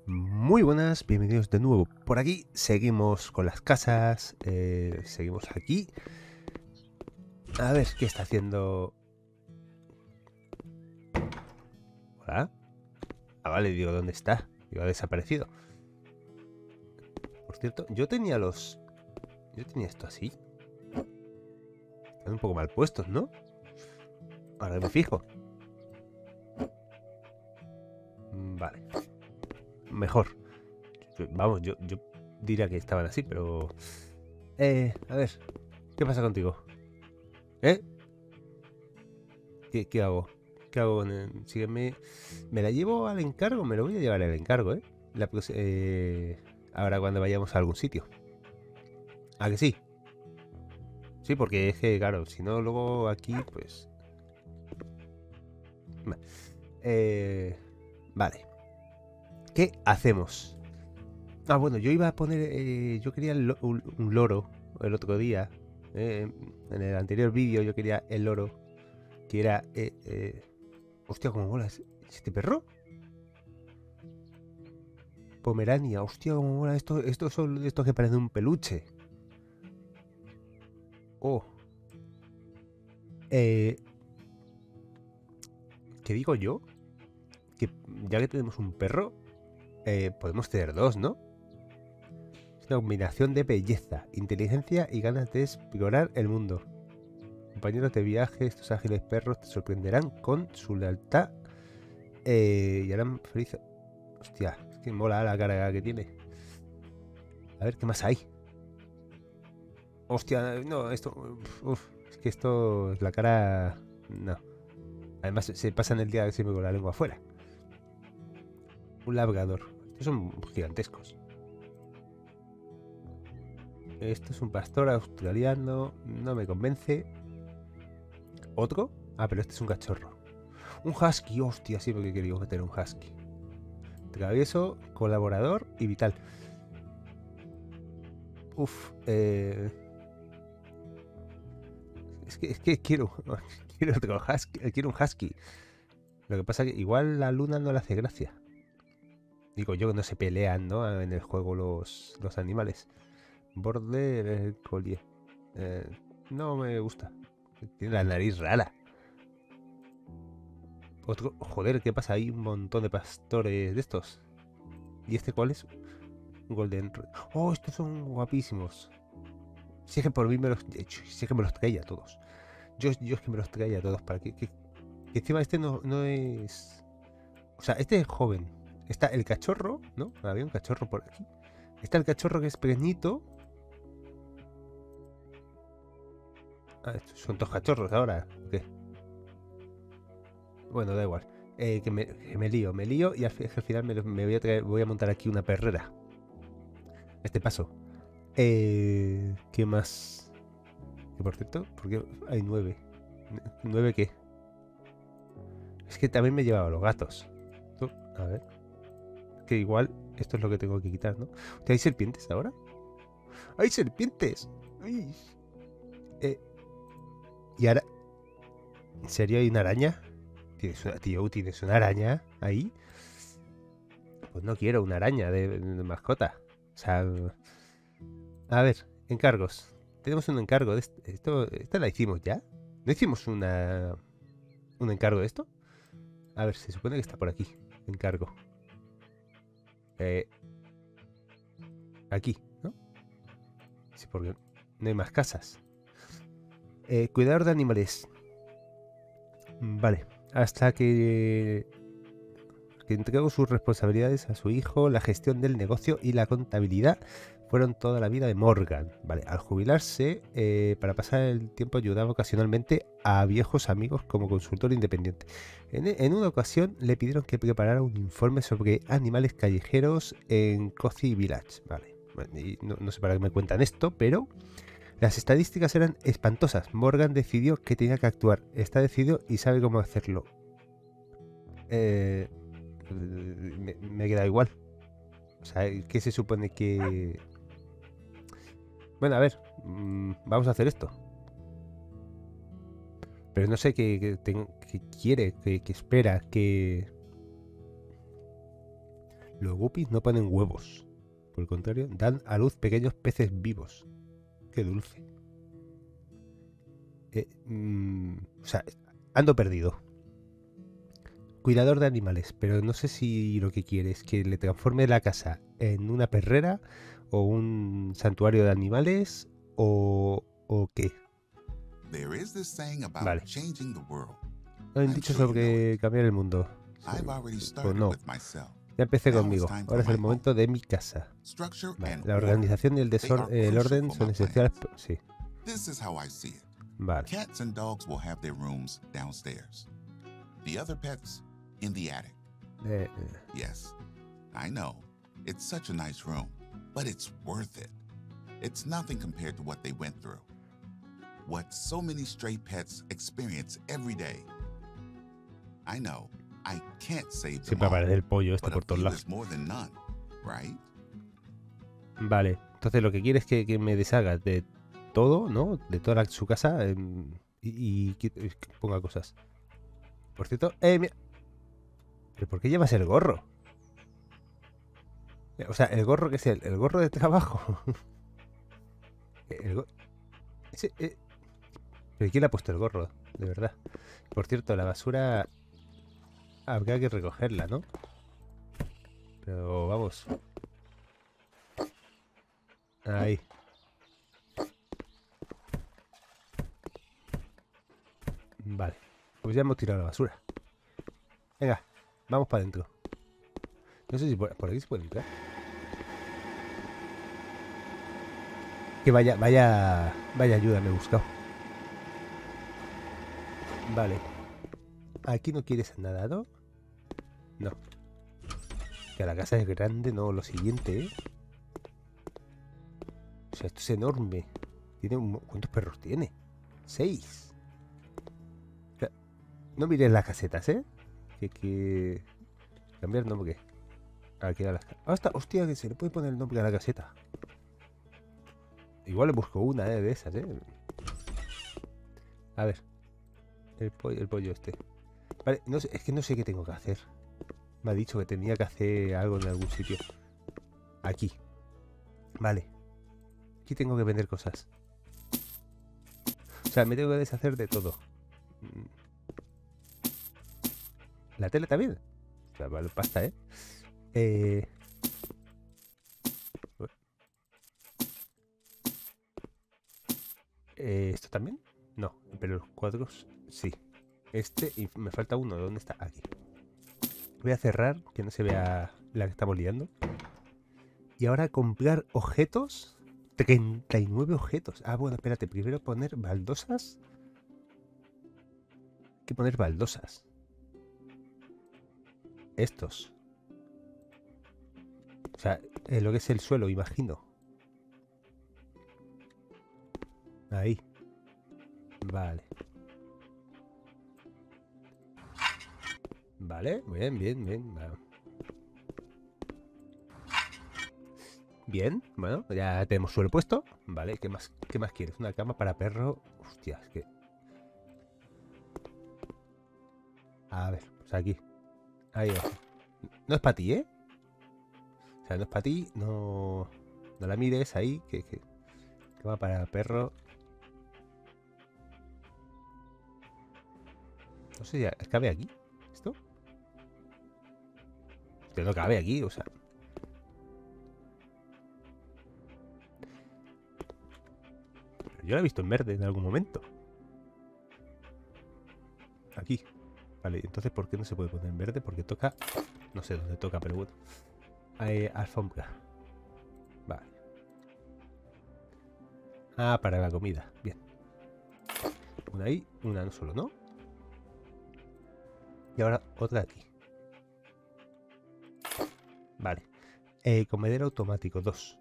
Muy buenas, bienvenidos de nuevo por aquí. Seguimos con las casas, seguimos aquí. A ver qué está haciendo. Hola. Ah, vale, digo, ¿dónde está? Digo, ha desaparecido. Por cierto, yo tenía los... Yo tenía esto así. Están un poco mal puestos, ¿no? Ahora me fijo. Vale. Mejor. Vamos, yo diría que estaban así, pero... a ver. ¿Qué pasa contigo? ¿Eh? ¿Qué hago? ¿Qué hago con el... Sígueme... ¿Me la llevo al encargo? Me lo voy a llevar al encargo, ¿eh? Ahora cuando vayamos a algún sitio. ¿A que sí? Sí, porque es que, claro, si no, luego aquí, pues... Eh, vale. ¿Qué hacemos? Ah, bueno, yo iba a poner... yo quería un loro el otro día. En el anterior vídeo yo quería el loro. Que era... hostia, ¿cómo mola este perro? Pomerania. Hostia, ¿cómo mola esto? Estos son estos que parecen un peluche. Oh. Eh, ¿Qué digo yo? Que ya que tenemos un perro, podemos tener dos, ¿no? Es una combinación de belleza, inteligencia y ganas de explorar el mundo. Compañeros de viaje, estos ágiles perros te sorprenderán con su lealtad y harán feliz. Hostia, es que mola la cara que tiene. A ver, ¿qué más hay? Hostia, no, esto... Uf, es que esto... La cara... No. Además, se pasan el día siempre con la lengua afuera. Un labrador. Estos son gigantescos. Esto es un pastor australiano. No me convence. ¿Otro? Ah, pero este es un cachorro. Un husky, hostia, sí, porque quería tener un husky. Travieso, colaborador y vital. Uf, es que quiero, quiero otro husky, quiero un husky. Lo que pasa es que igual la luna no le hace gracia. Digo yo que no se pelean, ¿no? En el juego los animales. Border Collie. Eh, no me gusta. Tiene la nariz rara. Otro. Joder, ¿qué pasa? Hay un montón de pastores de estos. ¿Y este cuál es? Golden. Oh, estos son guapísimos. Si es que por mí me los. Si es que me los traía a todos. Yo es que me los traía a todos. Para que encima este no es. O sea, este es joven. Está el cachorro, ¿no? Había un cachorro por aquí. Está el cachorro que es pequeñito. Ah, estos son dos cachorros ahora. ¿Qué? Bueno, da igual. Que me lío y al final me voy a voy a montar aquí una perrera. Este paso. ¿Qué más? Que por cierto, porque hay 9. ¿9 qué? Es que también me llevaba los gatos. A ver. Que igual esto es lo que tengo que quitar, ¿no? ¿Hay serpientes ahora? ¡Hay serpientes! ¡Ay! Eh, ¿Y ahora? ¿En serio hay una araña? ¿Tienes una araña ahí? Pues no quiero una araña de mascota. O sea, a ver, encargos. Tenemos un encargo de ¿Esta la hicimos ya? ¿No hicimos un encargo de esto? A ver, se supone que está por aquí. Encargo. Eh, Aquí, ¿no? Sí, porque no hay más casas. Cuidador de animales. Vale. Hasta que entregó sus responsabilidades a su hijo, la gestión del negocio y la contabilidad fueron toda la vida de Morgan. Vale, al jubilarse, para pasar el tiempo ayudaba ocasionalmente a viejos amigos como consultor independiente. En una ocasión le pidieron que preparara un informe sobre animales callejeros en Cozy Village. Vale, bueno, y no sé para qué me cuentan esto, pero las estadísticas eran espantosas. Morgan decidió que tenía que actuar. Está decidido y sabe cómo hacerlo. Eh, me he quedado igual. O sea, ¿qué se supone que...? Bueno, a ver, vamos a hacer esto. Pero no sé qué quiere, qué espera, Los guppies no ponen huevos. Por el contrario, dan a luz pequeños peces vivos. Qué dulce. O sea, ando perdido. Cuidador de animales, pero no sé si lo que quiere es que le transforme la casa en una perrera o un santuario de animales o qué. Vale. No han dicho sobre cambiar el mundo. Pues no. Ya empecé conmigo. Ahora es el momento de mi casa. Vale. La organización y el orden son esenciales. Sí. Vale. Cats and dogs will have their rooms downstairs. The other pets in the attic. Yes, I know. It's such a nice room, but it's worth it. It's nothing compared to what they went through. What so many stray pets experience every day. I know. I can't save them Siempre aparece el pollo all, por but a todos few lados. is more than none, right? Vale. Entonces lo que quieres es que me deshaga de todo, ¿no? De toda su casa y que ponga cosas. Por cierto, mira. ¿Pero por qué llevas el gorro? O sea, el gorro que es el gorro de trabajo. ¿Pero quién le ha puesto el gorro? De verdad. Por cierto, la basura habría que recogerla, ¿no? Pero vamos. Ahí. Vale. Pues ya hemos tirado la basura. Venga, vamos para adentro. No sé si por aquí se puede entrar. Que vaya ayuda me he buscado. Vale. Aquí no quieres nada, ¿no? No. Que la casa es grande, no, lo siguiente, ¿eh? O sea, esto es enorme. ¿Cuántos perros tiene? 6. O sea, no mires las casetas, ¿eh? Que cambiar nombre. Aquí a las... hostia, que se le puede poner el nombre a la caseta. Igual le busco una de esas, ¿eh? A ver. El pollo este. Vale, no sé, es que no sé qué tengo que hacer. Me ha dicho que tenía que hacer algo en algún sitio. Aquí. Vale. Aquí tengo que vender cosas. O sea, me tengo que deshacer de todo. La tele también. O sea, vale, pasta, ¿eh? ¿Esto también? No, pero los cuadros sí. Este y me falta uno. ¿Dónde está? Aquí. Voy a cerrar, que no se vea la que estamos liando. Y ahora comprar objetos. 39 objetos. Ah, bueno, espérate. Primero poner baldosas. Hay que poner baldosas. Estos. O sea, lo que es el suelo, imagino. Ahí. Vale. Vale, bien. Bien, bueno, ya tenemos suelo puesto. Vale, ¿qué más quieres? Una cama para perro. Hostia, es que... A ver, pues aquí. Ahí va. No es para ti, ¿eh? O sea, no es para ti, no la mires ahí, que cama para perro. No sé, ya cabe aquí esto. Hostia, no cabe aquí, o sea. Pero yo la he visto en verde en algún momento. Aquí. Vale, entonces ¿por qué no se puede poner en verde? Porque toca... No sé dónde toca, pero bueno. Alfombra. Vale. Ah, para la comida. Bien. Una ahí, una no solo, ¿no? Y ahora otra aquí. Vale. Comedero automático 2.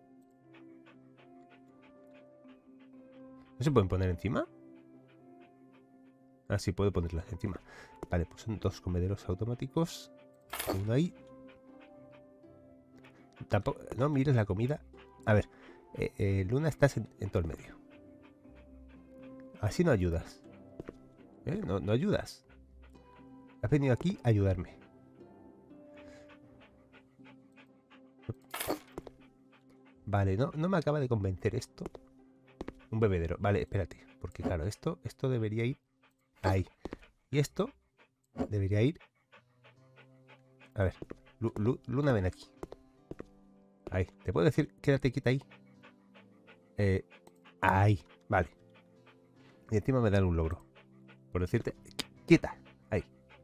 ¿No se pueden poner encima? Ah, sí, puedo ponerlas encima. Vale, pues son 2 comederos automáticos. Uno ahí. Tampoco... No mires la comida. A ver. Luna, estás en todo el medio. Así no ayudas. No ayudas. Has venido aquí a ayudarme. Vale, no me acaba de convencer esto. Un bebedero. Vale, espérate. Porque claro, esto debería ir ahí. Y esto debería ir... A ver, Luna, ven aquí. Ahí. ¿Te puedo decir? Quédate quieta ahí. Ahí. Vale. Y encima me dan un logro. Por decirte... ¡Quieta! Ahí.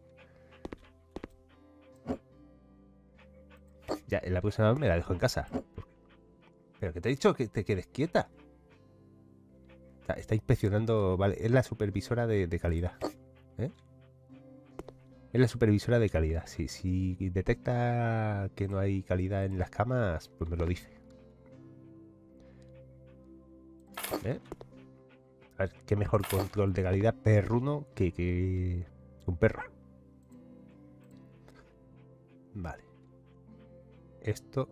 Ya, en la próxima vez me la dejo en casa. Pero que te he dicho que te quedes quieta. Está inspeccionando... Vale, es la supervisora de calidad. ¿Eh? Es la supervisora de calidad. Si detecta que no hay calidad en las camas, pues me lo dice. ¿Eh? A ver, qué mejor control de calidad perruno que un perro. Vale. Esto...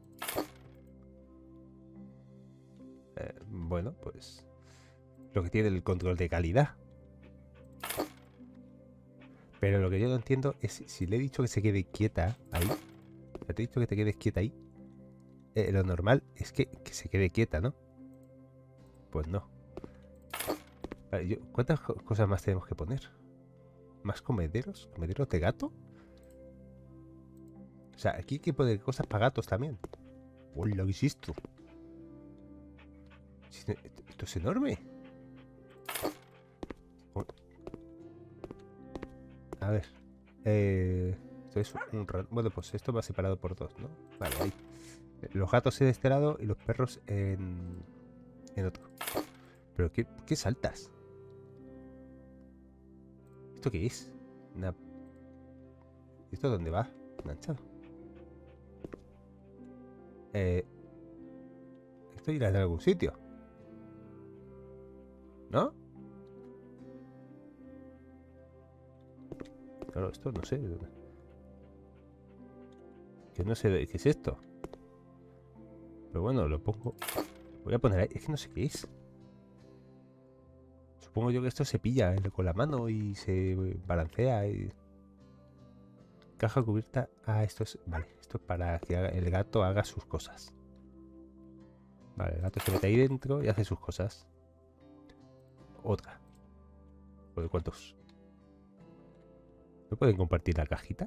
bueno, pues... Lo que tiene el control de calidad. Pero lo que yo no entiendo es si le he dicho que se quede quieta ahí. Te he dicho que te quedes quieta ahí. Lo normal es que se quede quieta, ¿no? Pues no. Vale, ¿cuántas cosas más tenemos que poner? ¿Más comederos? ¿Comederos de gato? O sea, aquí hay que poner cosas para gatos también. ¡Hola, qué es esto! Esto es enorme. A ver. Esto es un bueno, pues esto va separado por dos, ¿no? Vale, ahí. Los gatos en este lado y los perros en otro. ¿Pero qué saltas? ¿Esto qué es? ¿Esto dónde va? Enganchado. Esto irá en algún sitio, ¿no? Claro, esto no sé. Que no sé qué es esto. Pero bueno, lo pongo. Voy a poner ahí. Es que no sé qué es. Supongo yo que esto se pilla con la mano y se balancea. Caja cubierta. Ah, esto es... Vale, esto es para que el gato haga sus cosas. Vale, el gato se mete ahí dentro y hace sus cosas. Otra. ¿Cuántos? ¿No pueden compartir la cajita?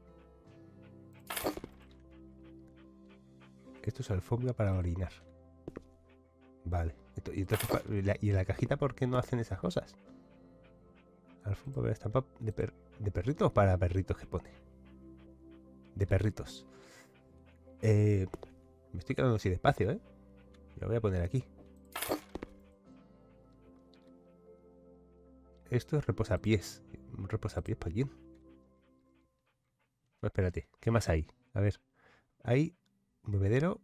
Esto es alfombra para orinar. Vale. ¿Y en la cajita por qué no hacen esas cosas? Alfombra para estampar de perritos, para perritos que pone. De perritos. Me estoy quedando sin espacio, ¿eh? Lo voy a poner aquí. Esto es reposapiés. ¿Un reposapiés para quién? No, espérate. ¿Qué más hay? A ver. Hay un bebedero.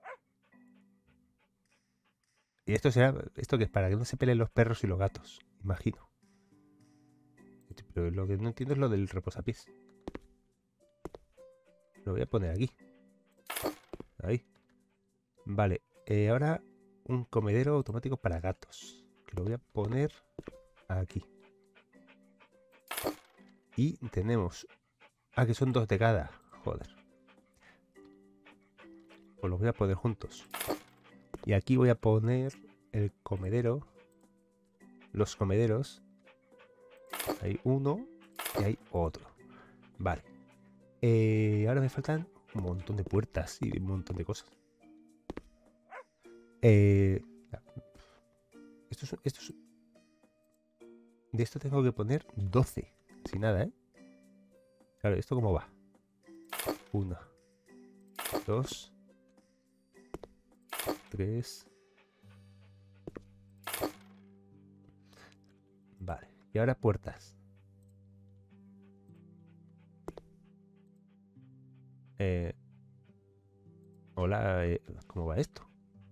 Y esto será... ¿Esto que es? Para que no se peleen los perros y los gatos. Imagino. Pero lo que no entiendo es lo del reposapiés. Lo voy a poner aquí. Ahí. Vale. Ahora un comedero automático para gatos. Que lo voy a poner aquí. Y tenemos... Ah, que son dos de cada. Joder. Pues los voy a poner juntos. Y aquí voy a poner el comedero. Los comederos. Hay uno y hay otro. Vale. Ahora me faltan un montón de puertas y un montón de cosas. Estos... De esto tengo que poner 12. Sin nada, ¿eh? Claro, ¿esto cómo va? 1, 2, 3. Vale. Y ahora puertas. Hola, ¿cómo va esto?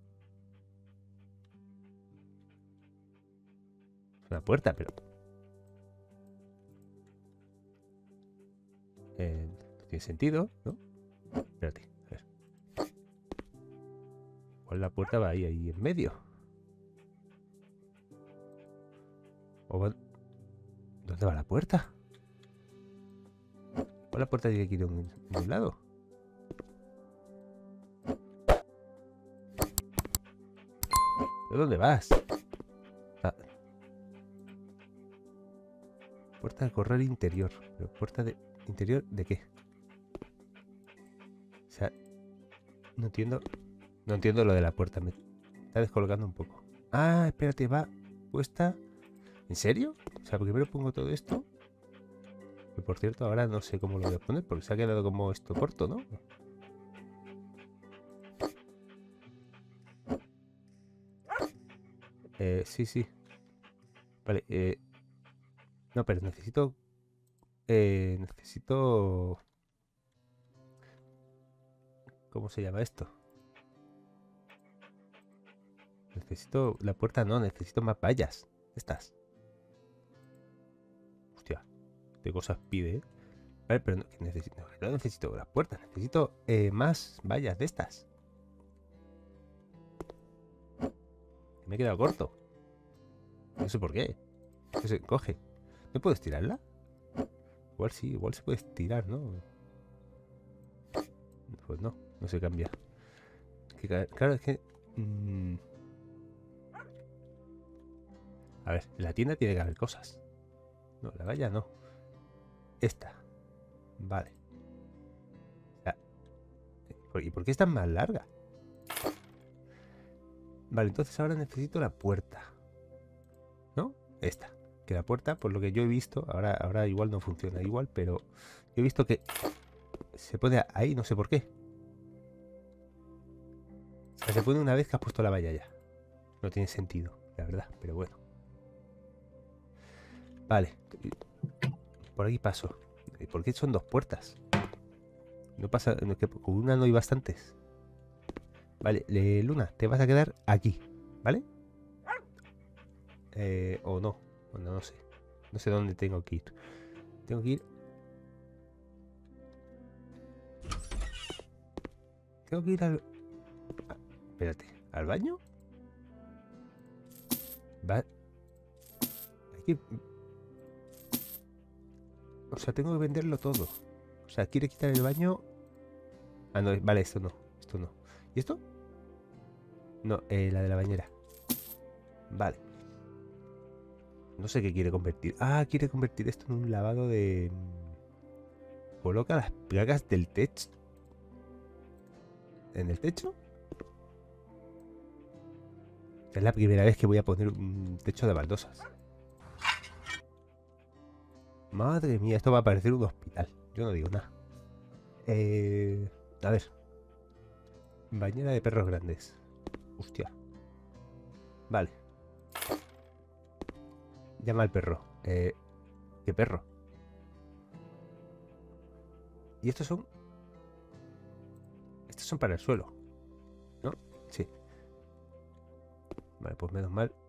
Es una puerta, pero... no tiene sentido, ¿no? Espérate, a ver. ¿Cuál la puerta va ahí en medio? ¿Dónde va la puerta? ¿Cuál la puerta tiene que ir en un lado? ¿De dónde vas? Ah. Puerta de correr interior. ¿Pero puerta de interior de qué? O sea, no entiendo. No entiendo lo de la puerta. Me está descolgando un poco. Ah, espérate, va puesta. ¿En serio? O sea, primero pongo todo esto. Que por cierto, ahora no sé cómo lo voy a poner porque se ha quedado como esto corto, ¿no? Sí, sí. Vale, no, pero necesito... necesito... ¿Cómo se llama esto? Necesito... La puerta no, necesito más vallas. Estas. Hostia, qué cosas pide, ¿eh? Vale, pero no, no necesito las puertas. Necesito más vallas de estas. Me he quedado corto. No sé por qué. ¿Qué se coge? ¿No puedo estirarla? Igual sí, igual se puede estirar, ¿no? Pues no, no se cambia. Claro, es que... A ver, en la tienda tiene que haber cosas. No, la valla no. Esta. Vale. ¿Y por qué es tan más larga? Vale, entonces ahora necesito la puerta. ¿No? Esta. Que la puerta, por lo que yo he visto, ahora igual no funciona igual, pero yo he visto que se pone ahí, no sé por qué. O sea, se pone una vez que has puesto la valla ya. No tiene sentido, la verdad, pero bueno. Vale. Por aquí paso. ¿Por qué son dos puertas? No pasa... No, que con una no hay bastantes. Vale, Luna, te vas a quedar aquí, ¿vale? O no. Bueno, no sé. No sé dónde tengo que ir. Tengo que ir... Tengo que ir al... espérate. ¿Al baño? Va... Hay que... O sea, tengo que venderlo todo. O sea, quiere quitar el baño... Ah, no, vale, esto no. Esto no. ¿Y esto? No, la de la bañera. Vale. No sé qué quiere convertir. Ah, quiere convertir esto en un lavado de... Coloca las plagas del techo. ¿En el techo? Es la primera vez que voy a poner un techo de baldosas. Madre mía, esto va a parecer un hospital. Yo no digo nada. A ver. Bañera de perros grandes. Hostia. Vale. Llama al perro. ¿Qué perro? Y estos son... Estos son para el suelo, ¿no? Sí. Vale, pues menos mal.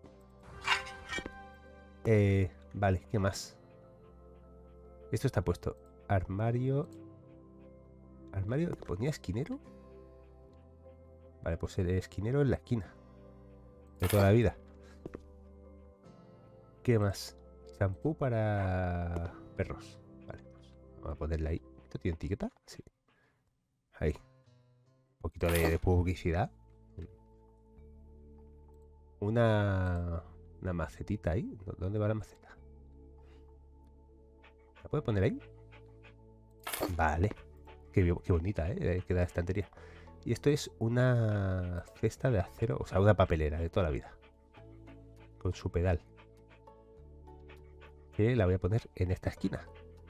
Vale, ¿qué más? Esto está puesto. Armario. ¿Armario que ponía esquinero? Vale, pues el esquinero en la esquina. De toda la vida. ¿Qué más? Shampoo para perros. Vale, pues vamos a ponerle ahí. ¿Esto tiene etiqueta? Sí. Ahí. Un poquito de publicidad. Una macetita ahí. ¿Dónde va la maceta? ¿La puedo poner ahí? Vale. Qué bonita, ¿eh? Queda la estantería. Y esto es una cesta de acero, o sea, una papelera de toda la vida. Con su pedal. Que la voy a poner en esta esquina.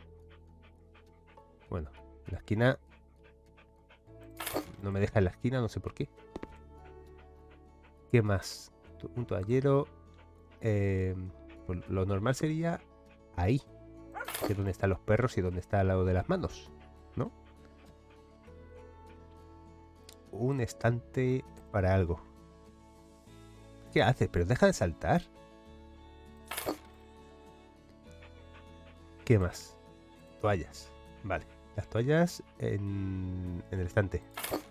Bueno, la esquina... No me deja en la esquina, no sé por qué. ¿Qué más? Un toallero. Pues lo normal sería ahí. Que es donde están los perros y donde está al lado de las manos, ¿no? Un estante para algo. ¿Qué haces? Pero deja de saltar. ¿Qué más? Toallas. Vale. Las toallas en el estante.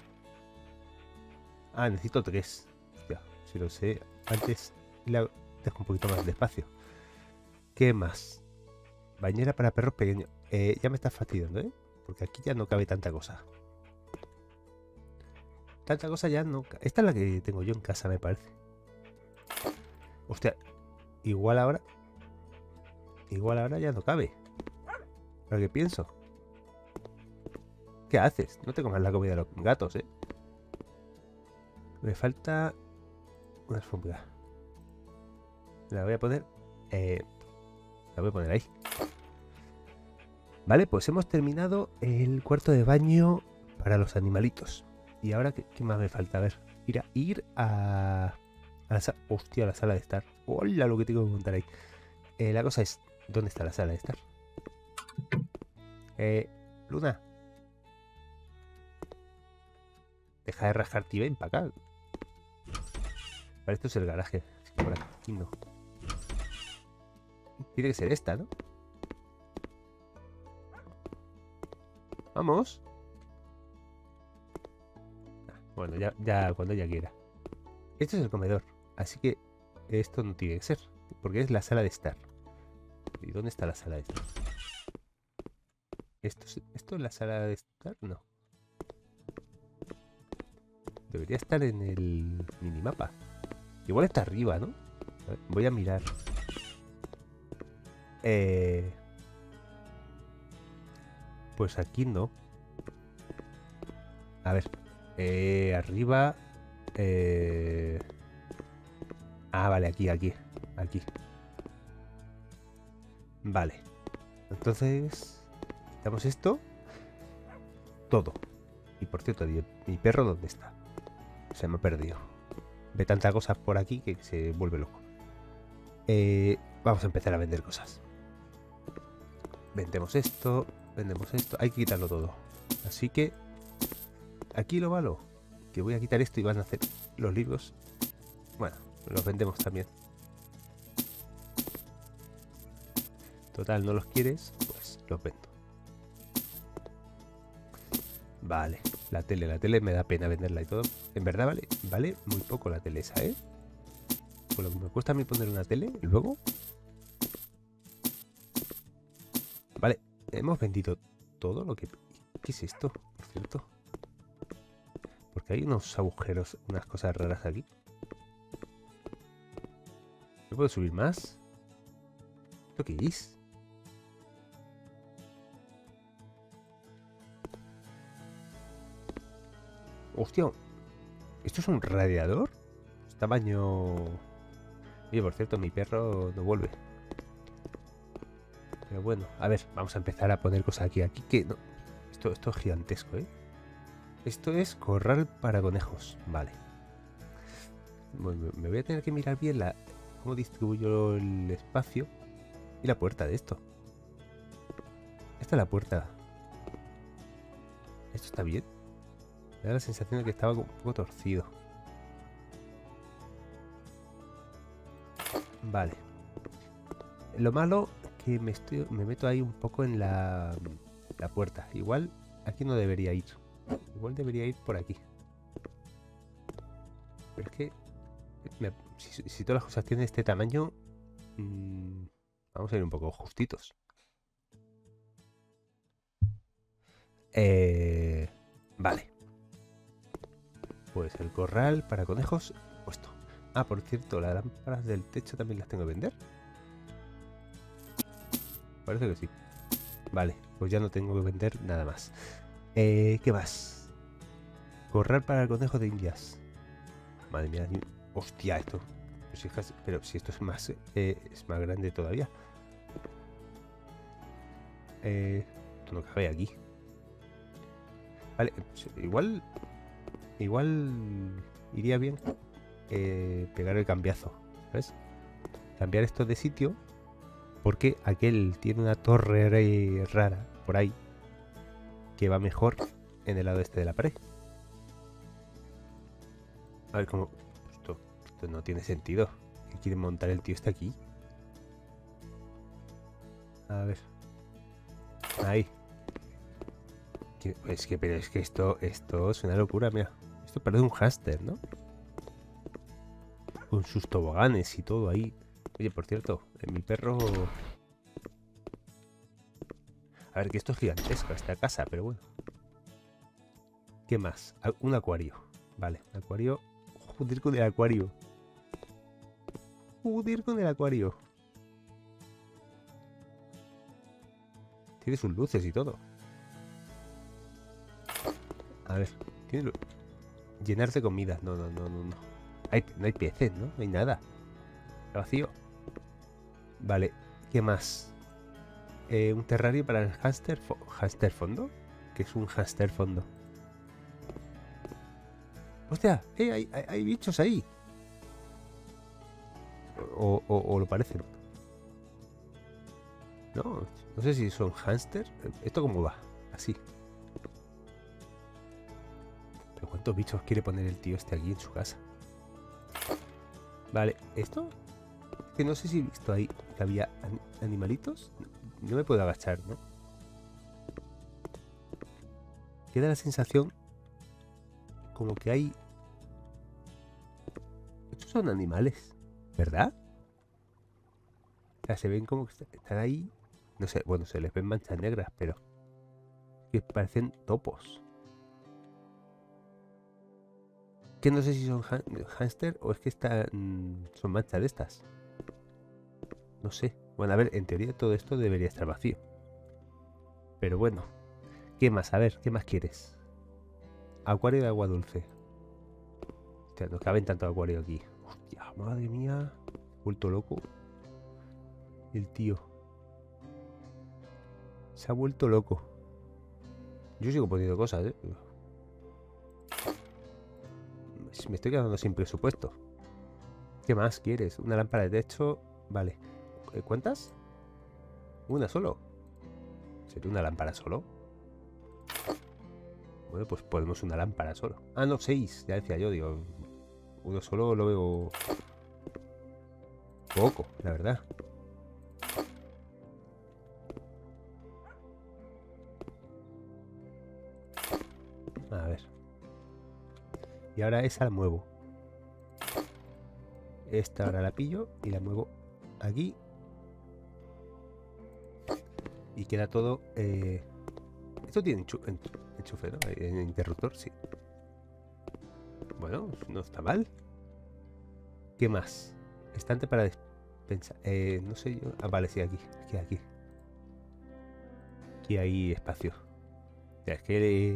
Ah, necesito 3. Hostia, si lo sé. Antes la dejo un poquito más despacio. ¿Qué más? Bañera para perros pequeños. Ya me estás fastidiando, ¿eh? Porque aquí ya no cabe tanta cosa. Tanta cosa ya no... Esta es la que tengo yo en casa, me parece. Hostia, igual ahora ya no cabe. Lo que pienso. ¿Qué haces? No te comas la comida de los gatos, ¿eh? Me falta una alfombra. La voy a poner... la voy a poner ahí. Vale, pues hemos terminado el cuarto de baño para los animalitos. Y ahora, ¿qué más me falta? A ver, ir a la sala... Hostia, la sala de estar. Hola, lo que tengo que montar ahí. La cosa es, ¿dónde está la sala de estar? Luna. Deja de rascarte y ven para acá. Vale, esto es el garaje. Así que por aquí no. Tiene que ser esta, ¿no? Vamos. Bueno, ya cuando ella quiera. Esto es el comedor. Así que esto no tiene que ser. Porque es la sala de estar. ¿Y dónde está la sala de estar? ¿Esto es la sala de estar? No. Debería estar en el minimapa. Igual está arriba, ¿no? A ver, voy a mirar. Pues aquí no. A ver. Arriba. Ah, vale, aquí. Vale. Entonces... Damos esto. Todo. Y por cierto, ¿mi perro dónde está? Se me ha perdido. Ve tanta cosa por aquí que se vuelve loco. Vamos a empezar a vender cosas. Vendemos esto. Hay que quitarlo todo. Así que... Aquí lo malo. Que voy a quitar esto y van a hacer los libros. Bueno, los vendemos también. Total, no los quieres, pues los vendo. Vale, la tele me da pena venderla y todo. En verdad vale muy poco la tele esa, ¿eh? Por lo que me cuesta a mí poner una tele, luego... Vale, hemos vendido todo lo que... ¿Qué es esto, por cierto? Porque hay unos agujeros, unas cosas raras aquí. ¿No puedo subir más? ¿Esto qué es? Hostia, ¿esto es un radiador? Es tamaño... Oye, por cierto, mi perro no vuelve. Pero bueno, a ver, vamos a empezar a poner cosas aquí. Aquí que no. Esto es gigantesco, ¿eh? Esto es corral para conejos. Vale. Bueno, me voy a tener que mirar bien cómo distribuyo el espacio y la puerta de esto. Esta es la puerta. ¿Esto está bien? Me da la sensación de que estaba un poco torcido. Vale. Lo malo es que me meto ahí un poco en la puerta. Igual aquí no debería ir. Igual debería ir por aquí. Pero es que... Si todas las cosas tienen este tamaño... vamos a ir un poco justitos. Vale. Pues el corral para conejos puesto. Ah, por cierto, las lámparas del techo también las tengo que vender. Parece que sí. Vale, pues ya no tengo que vender nada más. ¿Qué más? Corral para el conejo de Indias. Madre mía, hostia, esto. Pero si esto es más grande todavía. Esto no cabe aquí. Vale, igual iría bien pegar el cambiazo, ¿sabes? Cambiar esto de sitio porque aquel tiene una torre rara por ahí que va mejor en el lado este de la pared. A ver cómo... Esto no tiene sentido. ¿Qué quiere montar el tío este aquí? A ver. Ahí. Pero es que esto es una locura, mira. Esto parece un hámster, ¿no? Con sus toboganes y todo ahí. Oye, por cierto, mi perro... A ver, que esto es gigantesco, esta casa, pero bueno. ¿Qué más? Un acuario. Vale, un acuario... Joder con el acuario. Joder con el acuario. Tiene sus luces y todo. A ver, tiene llenar de comida. No. No hay peces, ¿no? No hay nada. Está vacío. Vale, ¿qué más? Un terrario para el hámster. ¿Hámster fondo? ¿Qué es un hámster fondo? ¡Hostia! Hay bichos ahí. O lo parecen. No sé si son hámster. ¿Esto cómo va? Así. ¿Pero cuántos bichos quiere poner el tío este aquí en su casa? Vale, ¿esto? Es que no sé si he visto ahí que había animalitos. No me puedo agachar, ¿no? Queda la sensación como que hay... Estos son animales, ¿verdad? O sea, se ven como que están ahí. No sé, bueno, se les ven manchas negras, pero que parecen topos. Que no sé si son hámster o es que son manchas de estas. No sé. Bueno, a ver, en teoría todo esto debería estar vacío. Pero bueno. ¿Qué más? A ver, ¿qué más quieres? Acuario de agua dulce. Hostia, no caben tanto acuario aquí. Hostia, madre mía. Vuelto loco. El tío. Se ha vuelto loco. Yo sigo poniendo cosas, ¿eh? Me estoy quedando sin presupuesto. ¿Qué más quieres? Una lámpara de techo. Vale. ¿Cuántas? ¿Una solo? ¿Sería una lámpara solo? Bueno, pues ponemos una lámpara solo. Ah, no, 6. Ya decía yo, digo. Uno solo lo veo poco, la verdad. A ver. Y ahora esa la muevo. Esta ahora la pillo y la muevo aquí. Y queda todo... Esto tiene enchufe, ¿no? Interruptor, sí. Bueno, no está mal. ¿Qué más? Estante para despensa. No sé yo... Ah, vale, sí, aquí. Aquí. Aquí hay espacio. O sea, es que...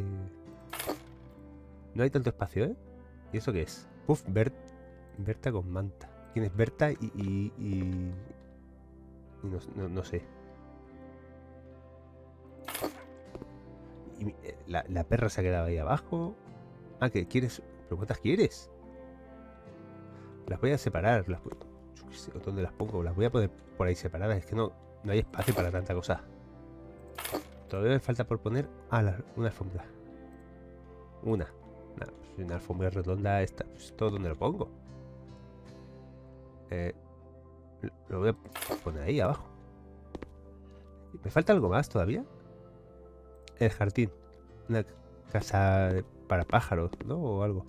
No hay tanto espacio, ¿eh? ¿Y eso qué es? Uf, Berta con manta. ¿Quién es Berta? Y no sé. Y la perra se ha quedado ahí abajo. Ah, ¿qué quieres? ¿Pero cuántas quieres? Las voy a separar. Yo qué sé, ¿dónde las pongo? Las voy a poner por ahí separadas. Es que no hay espacio para tanta cosa. Todavía me falta por poner una alfombra. Una alfombra redonda. Esta, pues, ¿todo donde lo pongo? Lo voy a poner ahí abajo. ¿Me falta algo más todavía? El jardín. Una casa para pájaros, ¿no? O algo.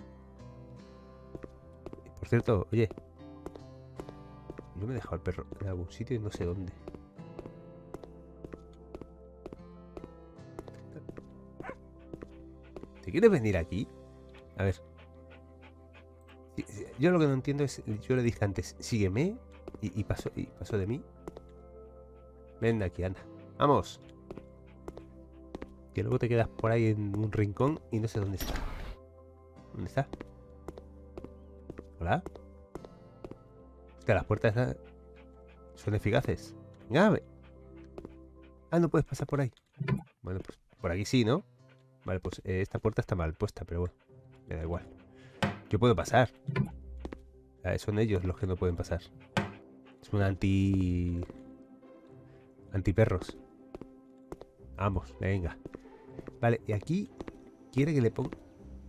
Por cierto, oye. Yo me he dejado el perro en algún sitio y no sé dónde. ¿Te quieres venir aquí? A ver. Yo lo que no entiendo es... Yo le dije antes, sígueme. Y pasó de mí. Ven aquí, anda. ¡Vamos! Que luego te quedas por ahí en un rincón y no sé dónde está. ¿Dónde está? ¿Hola? Hostia, las puertas son eficaces. Venga, ah, no puedes pasar por ahí. Bueno, pues por aquí sí, ¿no? Vale, pues esta puerta está mal puesta, pero bueno, me da igual. Yo puedo pasar. Son ellos los que no pueden pasar. Es un antiperros. Vamos, venga. Vale, y aquí quiere que le ponga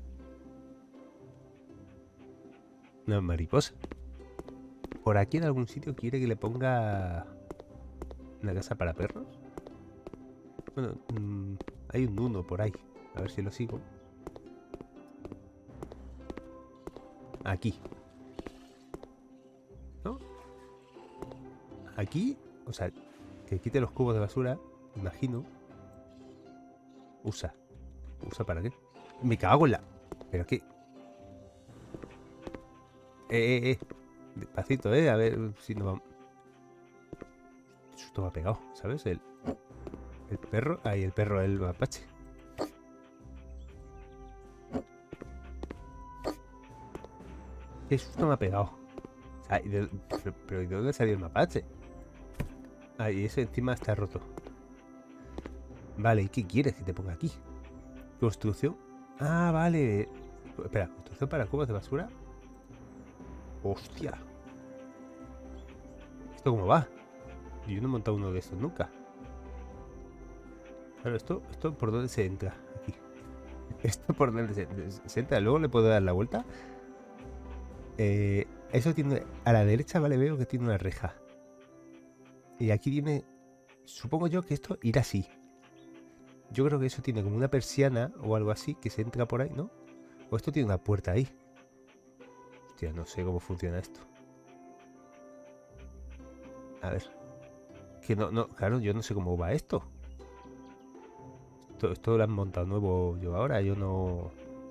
una mariposa. Por aquí en algún sitio quiere que le ponga una casa para perros. Bueno, hay un uno por ahí. A ver si lo sigo. Aquí. ¿No? Aquí, o sea, que quite los cubos de basura, imagino. ¿Usa para qué? Me cago en la... ¿Pero qué? Despacito, a ver si no va... Esto me ha pegado, ¿sabes? El perro... Ahí, el perro, el mapache. Qué susto me ha pegado. O sea, pero ¿y de dónde salió el mapache? Ah, y ese encima está roto. Vale, ¿y qué quieres que te ponga aquí? Construcción. Ah, vale. Espera, construcción para cubos de basura. Hostia. ¿Esto cómo va? Yo no he montado uno de estos nunca. Claro, esto por dónde se entra. Aquí. Esto por dónde se entra. Luego le puedo dar la vuelta. Eso tiene... A la derecha, vale, veo que tiene una reja. Y aquí tiene... Supongo yo que esto irá así. Yo creo que eso tiene como una persiana o algo así que se entra por ahí, ¿no? O esto tiene una puerta ahí. Hostia, no sé cómo funciona esto. A ver. Que no, claro, yo no sé cómo va esto. Esto lo han montado nuevo yo ahora, yo no...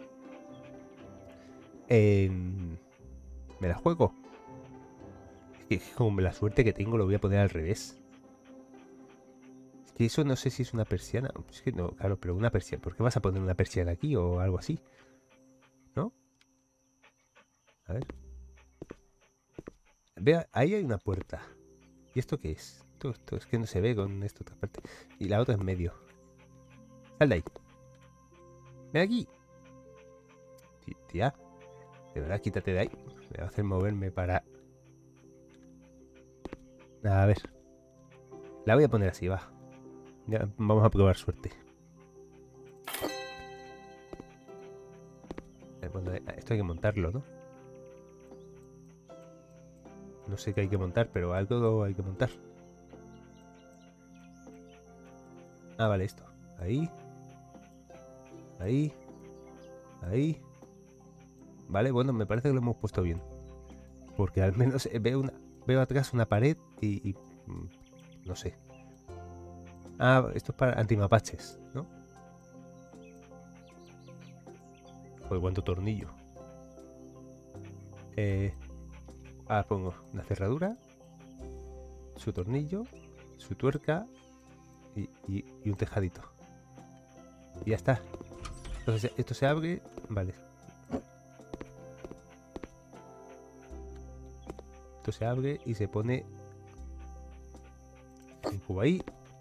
Me la juego. Es que como la suerte que tengo lo voy a poner al revés. Es que eso no sé si es una persiana. Es que no, claro, pero una persiana. ¿Por qué vas a poner una persiana aquí o algo así? ¿No? A ver. Vea, ahí hay una puerta. ¿Y esto qué es? Esto es que no se ve con esta otra parte. Y la otra en medio. Sal de ahí. Ven aquí. Tía. De verdad, quítate de ahí. Me va a hacer moverme para... A ver. La voy a poner así, va. Ya, vamos a probar suerte. Bueno, esto hay que montarlo, ¿no? No sé qué hay que montar, pero algo hay que montar. Ah, vale, esto. Ahí. Ahí. Ahí. Vale, bueno, me parece que lo hemos puesto bien. Porque al menos veo atrás una pared y no sé. Ah, esto es para antimapaches, ¿no? Joder, cuánto tornillo. Pongo una cerradura, su tornillo, su tuerca y un tejadito. Y ya está. Entonces esto se abre. Vale. Esto se abre y se pone un cubo ahí.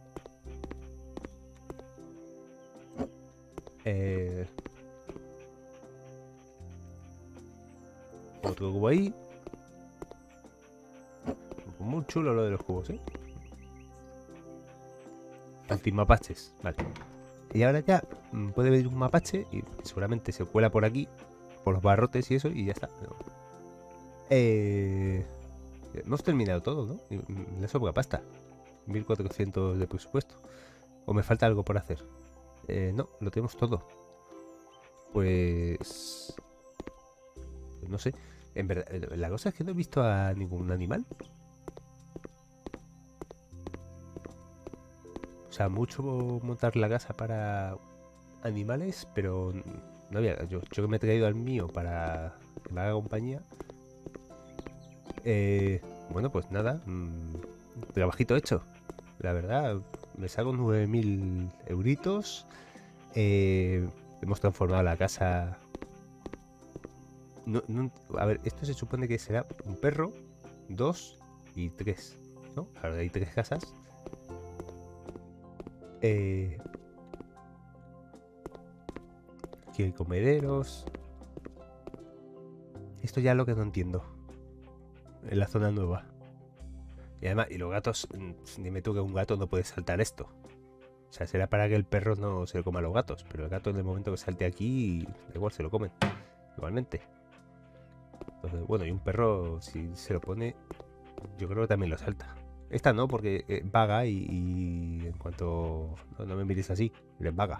Otro cubo ahí. Muy chulo lo de los cubos, ¿eh? Antimapaches, vale. Y ahora ya puede venir un mapache y seguramente se cuela por aquí, por los barrotes y eso, y ya está. Hemos terminado todo, ¿no? Y le sobra pasta. 1400 de presupuesto. ¿O me falta algo por hacer? No, lo tenemos todo. Pues no sé. En verdad, la cosa es que no he visto a ningún animal. O sea, mucho montar la casa para animales, pero no había. Yo que me he traído al mío para que me haga compañía. Bueno, pues nada. Trabajito hecho. La verdad, me saco 9000 euritos. Hemos transformado la casa. A ver, esto se supone que será un perro, 2 y 3, ¿no? Ahora hay 3 casas. Aquí hay comederos. Esto ya es lo que no entiendo. En la zona nueva. Y además, y los gatos, dime tú que un gato no puede saltar esto. O sea, será para que el perro no se lo coma a los gatos. Pero el gato en el momento que salte aquí, da igual, se lo comen. Igualmente. Entonces, bueno, y un perro, si se lo pone, yo creo que también lo salta. Esta no, porque vaga y en cuanto... No me mires así, es vaga.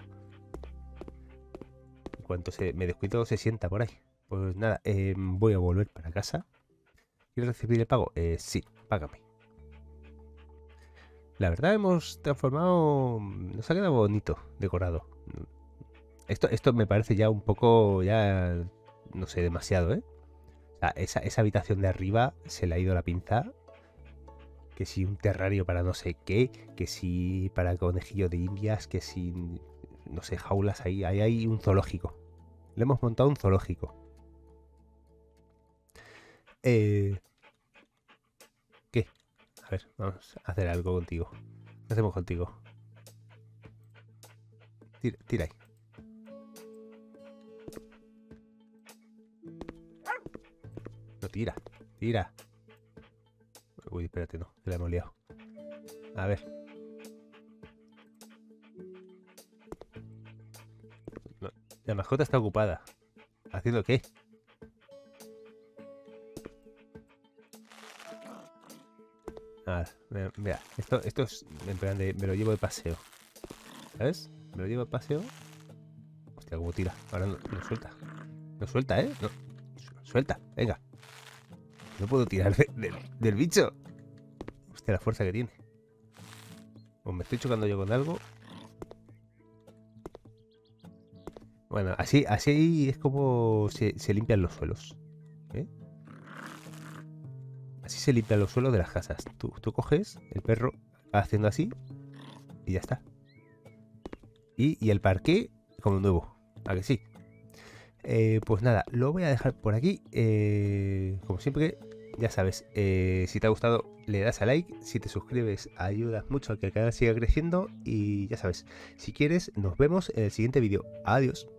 En cuanto me descuido se sienta por ahí. Pues nada, voy a volver para casa. ¿Quieres recibir el pago? Sí, págame. La verdad hemos transformado... Nos ha quedado bonito, decorado. Esto me parece ya un poco... Ya... No sé, demasiado, ¿eh? sea, esa habitación de arriba se le ha ido la pinza. Que si un terrario para no sé qué, que si para conejillo de indias, que si, no sé, jaulas ahí. Ahí hay un zoológico. Le hemos montado un zoológico. ¿Qué? A ver, vamos a hacer algo contigo. ¿Qué hacemos contigo? Tira ahí. No, tira. Uy, espérate, no, que la hemos liado. A ver. No, la mascota está ocupada. ¿Haciendo qué? Nada, mira, esto es en plan de me lo llevo de paseo. ¿Sabes? Me lo llevo de paseo. Hostia, cómo tira. Ahora no suelta. No suelta, ¿eh? No. Suelta, venga. No puedo tirar del bicho. Hostia, la fuerza que tiene. O me estoy chocando yo con algo. Bueno, así es como se limpian los suelos. ¿Eh? Así se limpian los suelos de las casas. Tú coges el perro haciendo así y ya está. Y el parqué como nuevo. ¿A que sí? Pues nada, lo voy a dejar por aquí. Como siempre, ya sabes, si te ha gustado, le das a like. Si te suscribes, ayudas mucho a que el canal siga creciendo. Y ya sabes, si quieres, nos vemos en el siguiente vídeo. Adiós.